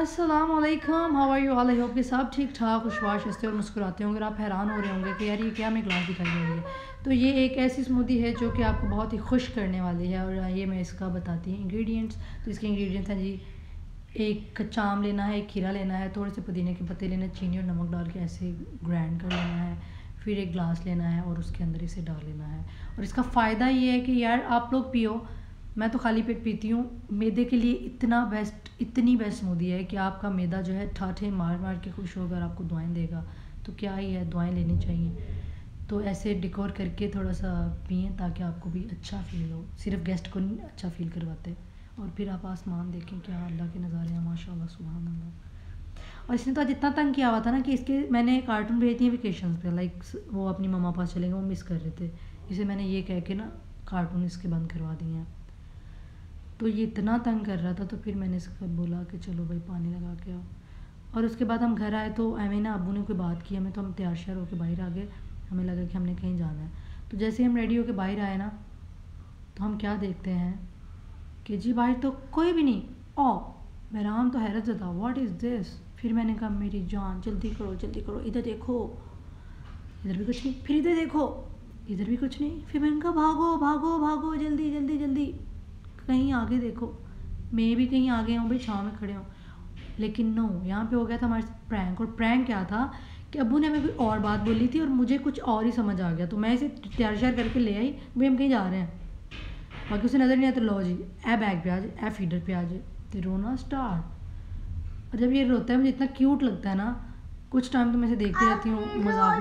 अस्सलाम वालेकुम, how are you all. I hope कि सब ठीक ठाक खुशबाश हंसते और मुस्कुराते होंगे। आप हैरान हो रहे होंगे कि यार ये क्या हमें ग्लास दिखाई दे रही है। तो ये एक ऐसी स्मूदी है जो कि आपको बहुत ही खुश करने वाली है। और ये मैं इसका बताती हूँ इंग्रेडिएंट्स। तो इसके इंग्रेडिएंट्स हैं जी, एक कच्चा आम लेना है, एक खीरा लेना है, थोड़े से पुदीने के पत्ते लेने, चीनी और नमक डाल के ऐसे ग्राइंड कर लेना है। फिर एक ग्लास लेना है और उसके अंदर इसे डाल लेना है। और इसका फ़ायदा ये है कि यार आप लोग पियो, मैं तो खाली पेट पीती हूँ। मैदे के लिए इतनी बेस्ट स्मूदी है कि आपका मैदा जो है ठाठे मार मार के खुश होकर आपको दुआएं देगा। तो क्या ही है, दुआएं लेनी चाहिए। तो ऐसे डिकोर करके थोड़ा सा पिएँ ताकि आपको भी अच्छा फील हो। सिर्फ गेस्ट को नहीं अच्छा फील करवाते। और फिर आप आसमान देखें, क्या अल्लाह के नज़ारे हैं, माशाल्लाह सुभान अल्लाह। और इसने तो आज इतना तंग किया हुआ था ना कि इसके मैंने कार्टून भेज दिए वेकेशन पे। लाइक वो अपनी मम्मा पास चले गए, वो मिस कर रहे थे इसे। मैंने ये कह के ना कार्टून इसके बंद करवा दिए हैं। तो ये इतना तंग कर रहा था, तो फिर मैंने इसको बोला कि चलो भाई पानी लगा के आओ। और उसके बाद हम घर आए तो एवें ना अब्बू ने कोई बात की हमें, तो हम तैयार श्यार होकर बाहर आ गए। हमें लगा कि हमने कहीं जाना है। तो जैसे हम रेडी होकर बाहर आए ना, तो हम क्या देखते हैं कि जी बाहर तो कोई भी नहीं। बहराम तो हैरत ज़दा, व्हाट इज़ दिस। फिर मैंने कहा मेरी जान जल्दी करो, इधर देखो, इधर भी कुछ नहीं। फिर इधर देखो, इधर भी कुछ नहीं। फिर मैंने कहा भागो जल्दी, कहीं आगे देखो। मैं भी कहीं आगे हूँ भाई, छाँव में खड़े हूँ। लेकिन नो, यहाँ पे हो गया था हमारे साथ प्रैंक। और प्रैंक क्या था कि अब्बू ने हमें कोई और बात बोली थी और मुझे कुछ और ही समझ आ गया। तो मैं इसे तैयार श्यार करके ले आई, भाई हम कहीं जा रहे हैं। बाकी उसे नज़र नहीं आता। लो जी, ए बैग पे आ जाए, ए फीडर पे आ जाए, तो रोना स्टार्ट। और जब ये रोता है मुझे इतना क्यूट लगता है ना। कुछ टाइम तो मैं इसे देखती रहती हूँ मजाक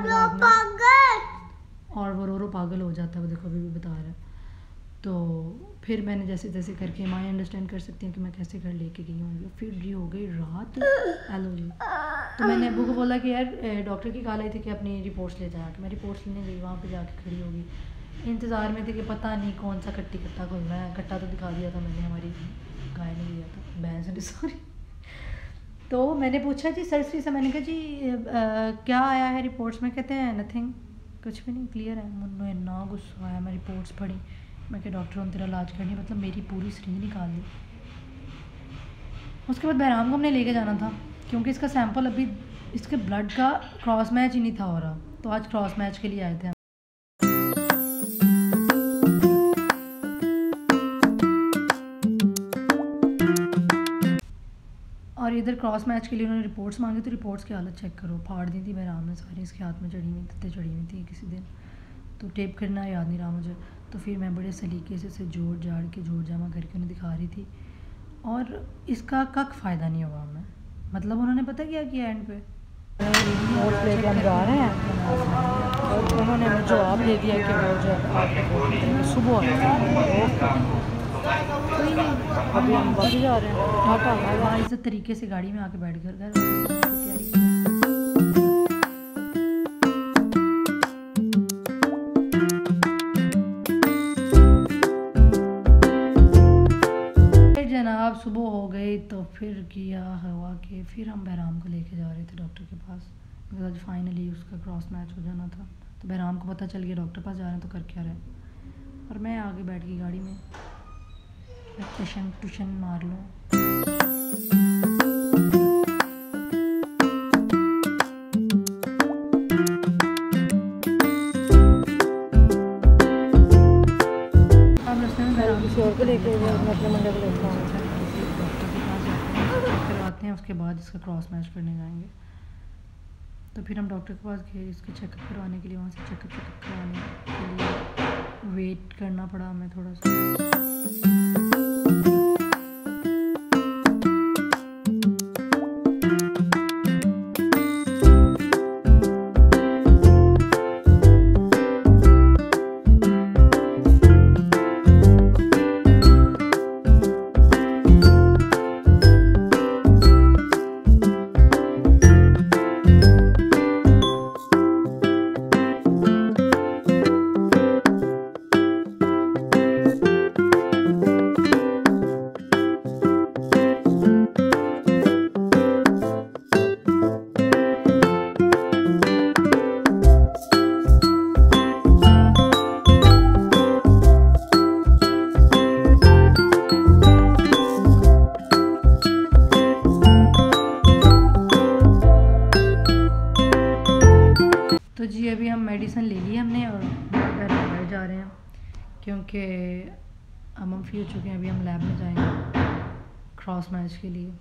में, और वो रो पागल हो जाता है। वो देखो अभी भी बता रहा है। तो फिर मैंने जैसे तैसे करके माँ अंडरस्टैंड कर सकती हैं कि मैं कैसे घर लेके गई हूँ। फिर जी हो गई रात। हेलो जी। तो मैंने अब्बू को बोला कि यार डॉक्टर की कॉल आई थी कि अपनी रिपोर्ट्स ले जाए। तो मैं रिपोर्ट्स लेने गई, वहाँ पे जाके खड़ी होगी। इंतज़ार में थे कि पता नहीं कौन सा कट्टा खुल रहा है। कट्टा तो दिखा दिया था मैंने, हमारी गाय ने दिया था, भैंस ने, सॉरी। तो मैंने पूछा जी सरसरी से, मैंने कहा जी क्या आया है रिपोर्ट्स में। कहते हैं नथिंग, कुछ भी नहीं, क्लियर है। मुन्नो इतना गुस्सा आया, मैं रिपोर्ट्स पढ़ी। मैं कि डॉक्टर ने तेरा इलाज करनी, मतलब मेरी पूरी सिरिंज निकाल दी। उसके बाद बहराम को हमने लेके जाना था क्योंकि इसका सैंपल अभी इसके ब्लड का क्रॉस मैच ही नहीं था हो रहा। तो आज क्रॉस मैच के लिए आए थे हम। और इधर क्रॉस मैच के लिए उन्होंने रिपोर्ट्स मांगी। तो रिपोर्ट्स की हालत चेक करो, फाड़ दी थी बहराम ने सारी। इसके हाथ में चढ़ी हुई थी किसी दिन। तो टेप करना याद नहीं रहा मुझे। तो फिर मैं बड़े सलीके से इसे जोड़ जामा करके उन्हें दिखा रही थी। और इसका कक फ़ायदा नहीं हुआ हमें। मतलब उन्होंने पता क्या किया एंड पे, नोट्स लेके हम जा रहे हैं। और उन्होंने हमें जवाब दे दिया कि वो जो आप सुबह कोई नहीं, अभी हम बस जा रहे हैं। टाटा। इस तरीके से गाड़ी में आके बैठ कर घर जनाब। सुबह हो गई तो फिर किया हवा के, फिर हम बहराम को लेके जा रहे थे डॉक्टर के पास। बिकॉज फाइनली उसका क्रॉस मैच हो जाना था। तो बहराम को पता चल गया डॉक्टर पास जा रहे हैं, तो कर क्या रहे। और मैं आगे बैठ गई गाड़ी में, ट्यूशन मार लो। करवाते हैं, उसके बाद इसका क्रॉस मैच करने जाएंगे। तो फिर हम डॉक्टर के पास गए इसके चेकअप करवाने के लिए। वहाँ से चेकअप करवाने के लिए वेट करना पड़ा हमें थोड़ा सा। जा रहे हैं क्योंकि हम फ्री हो चुके हैं। अभी हम लैब में जाएंगे क्रॉस मैच के लिए।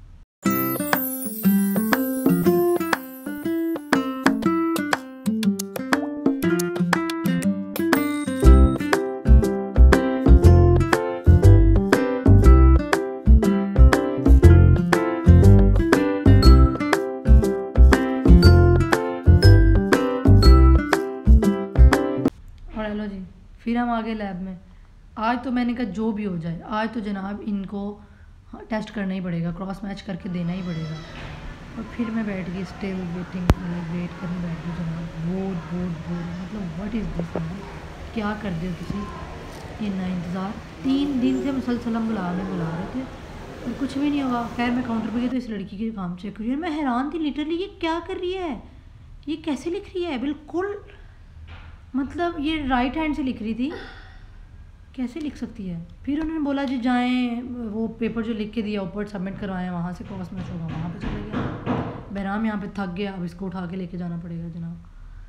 हेलो जी, फिर हम आगे लैब में। आज तो मैंने कहा जो भी हो जाए, आज तो जनाब इनको टेस्ट करना ही पड़ेगा, क्रॉस मैच करके देना ही पड़ेगा। और फिर मैं बैठ गई स्टिल वेटिंग, वेट करने बैठ गई जनाब। बोर मतलब व्हाट इज़ दिस मैन, क्या कर दे किसी इतना इंतज़ार। 3 दिन से मुसलसल हम बुला रहे थे और कुछ भी नहीं हुआ। खैर मैं काउंटर पे गई तो इस लड़की के काम चेक करी, मैं हैरान थी लिटरली, ये क्या कर रही है, ये कैसे लिख रही है, बिल्कुल मतलब ये राइट हैंड से लिख रही थी, कैसे लिख सकती है। फिर उन्होंने बोला जी जाएं, वो पेपर जो लिख के दिया ऊपर सबमिट करवाएं, वहाँ से क्रॉस मैच होगा, वहाँ पे चले गया। बहराम यहाँ पे थक गया, अब इसको उठा के लेके जाना पड़ेगा जनाब।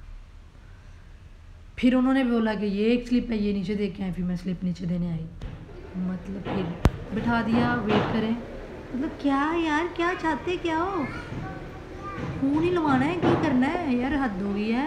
फिर उन्होंने बोला कि ये एक स्लिप है, ये नीचे दे के आए, फिर मैं स्लिप नीचे देने आई। मतलब फिर बिठा दिया, वेट करें। मतलब क्या यार, क्या चाहते क्या हो, खून ही लवाना है, क्या करना है यार, हद हो गई है।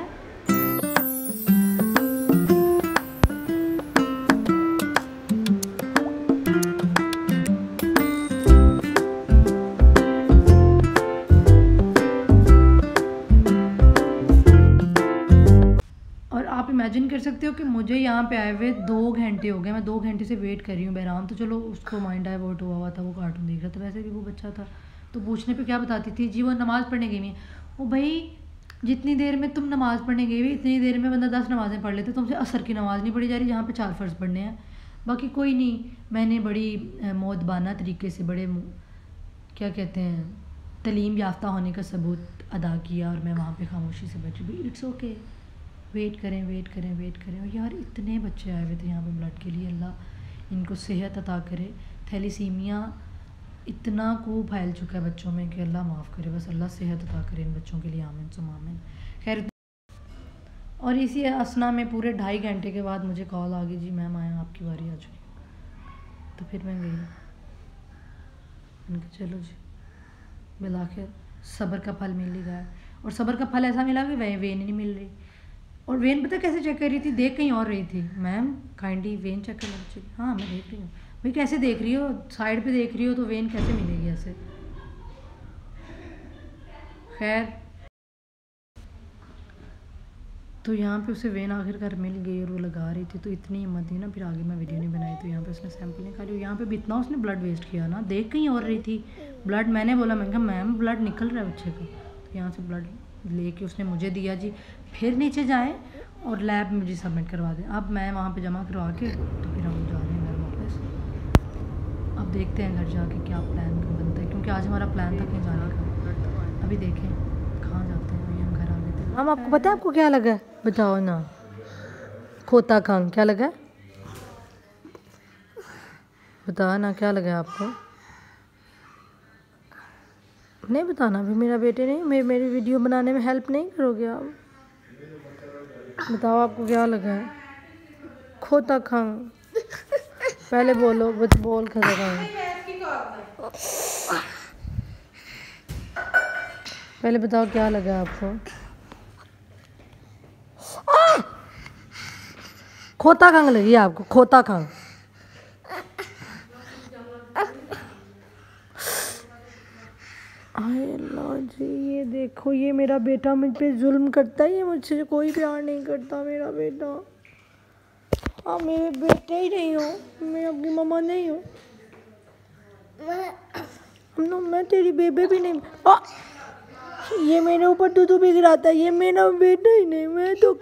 आप इमेजिन कर सकते हो कि मुझे यहाँ पे आए हुए 2 घंटे हो गए, मैं 2 घंटे से वेट कर रही हूँ। बहराम तो चलो उसको माइंड डाइवर्ट हुआ था, वो कार्टून देख रहा था, वैसे भी वो बच्चा था तो पूछने पे क्या बताती थी जी वो नमाज़ पढ़ने गई है। वो भाई जितनी देर में तुम नमाज़ पढ़ने गई हुई इतनी देर में बंदा 10 नमाज़ें पढ़ लेते, तुमसे असर की नमाज़ नहीं पढ़ी जा रही जहाँ पर 4 फ़र्ज़ पढ़ने हैं। बाकी कोई नहीं, मैंने बड़ी मौदबाना तरीके से, बड़े क्या कहते हैं, तलीम याफ्ता होने का सबूत अदा किया और मैं वहाँ पर खामोशी से बैठी भी। इट्स ओके, वेट करें। और यार इतने बच्चे आए हुए थे यहाँ पे ब्लड के लिए, अल्लाह इनको सेहत अता करे। थैलीसीमिया इतना को फैल चुका है बच्चों में कि अल्लाह माफ़ करे, बस अल्लाह सेहत अता करे इन बच्चों के लिए, आमीन सुम्मा आमीन। खैर, और इसी असना में पूरे 2.5 घंटे के बाद मुझे कॉल आ गई, जी मैम आया, आपकी बारी आ चुकी। तो फिर मैं गई, मैंने कहा चलो जी, बिलाखिर सब्र का फल मिल ही गया। और सब्र का फल ऐसा मिला कि वह वेन नहीं मिल रही। और वेन पता कैसे चेक कर रही थी, देख कहीं और रही थी। मैम काइंडली वेन चेक कर लीजिए। हाँ मैं देख रही हूँ। भाई कैसे देख रही हो, साइड पे देख रही हो तो वेन कैसे मिलेगी ऐसे। खैर तो यहाँ पे उसे वेन आखिरकार मिल गई और वो लगा रही थी, तो इतनी हिम्मत थी ना, फिर आगे मैं वीडियो नहीं बनाई। तो यहाँ पे उसने सैंपल निकाली, यहाँ पे भी इतना उसने ब्लड वेस्ट किया ना, देख कहीं और रही थी ब्लड। मैंने बोला, मैंने कहा मैम ब्लड निकल रहा है बच्चे का। तो यहाँ से ब्लड लेके उसने मुझे दिया जी, फिर नीचे जाएं और लैब में जी सबमिट करवा दें। अब मैं वहाँ पे जमा करवा के तो फिर हम जा रहे हैं घर वापस। अब देखते हैं घर जाके क्या प्लान बनता है, क्योंकि आज हमारा प्लान था कहीं जाने का। अभी देखें कहाँ जाते हैं। अभी हम घर आ गए थे। हम आपको पता है आपको क्या लगा, बताओ ना। खोता खान क्या लगा, बताओ ना क्या लगा आपको। नहीं बताना भी, मेरा बेटे नहीं, मेरी वीडियो बनाने में हेल्प नहीं करोगे आप। बताओ आपको क्या लगा है। खोता खां, पहले बोलो, बोल खोता खां, पहले बताओ क्या लगा आपको। खोता खां लगी आपको, खोता खां। हाय अल्लाह जी, ये देखो, ये मेरा बेटा मुझ पे जुल्म करता है, ये मुझसे कोई प्यार नहीं करता मेरा बेटा। आप मेरे बेटे ही नहीं हो, मैं अपनी मम्मा नहीं हूँ। मैं तेरी बेबे भी नहीं। ये मेरे ऊपर दूध भी गिराता है, ये मेरा बेटा ही नहीं। मैं तो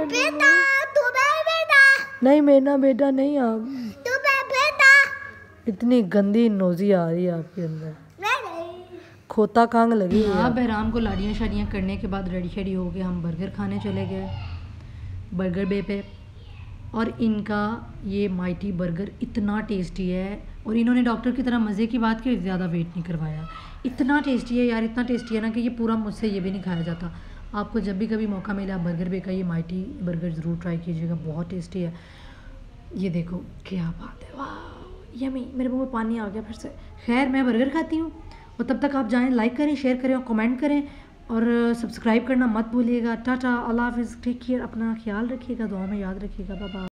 नहीं, मेरा बेटा नहीं। आप इतनी गंदी नोजी आ रही है आपके अंदर, खोता कांग लगी हुई है। बहराम को लाड़ियाँ शाड़ियाँ करने के बाद रेडी शेडी हो गए, हम बर्गर खाने चले गए बर्गर बे पे। और इनका ये माइटी बर्गर इतना टेस्टी है, और इन्होंने डॉक्टर की तरह मज़े की बात की, ज़्यादा वेट नहीं करवाया। इतना टेस्टी है यार, इतना टेस्टी है ना कि ये पूरा मुझसे ये भी नहीं खाया जाता। आपको जब भी कभी मौका मिले आप बर्गर बेक का ये माइटी बर्गर ज़रूर ट्राई कीजिएगा, बहुत टेस्टी है। ये देखो क्या बात है, वाह यम्मी, मेरे मुंह में पानी आ गया फिर से। खैर मैं बर्गर खाती हूँ, और तब तक आप जाएं, लाइक करें, शेयर करें और कमेंट करें, और सब्सक्राइब करना मत भूलिएगा। टाटा, अल्लाह हाफिज़, टेक केयर, अपना ख्याल रखिएगा, दुआ में याद रखिएगा, बाय बाय।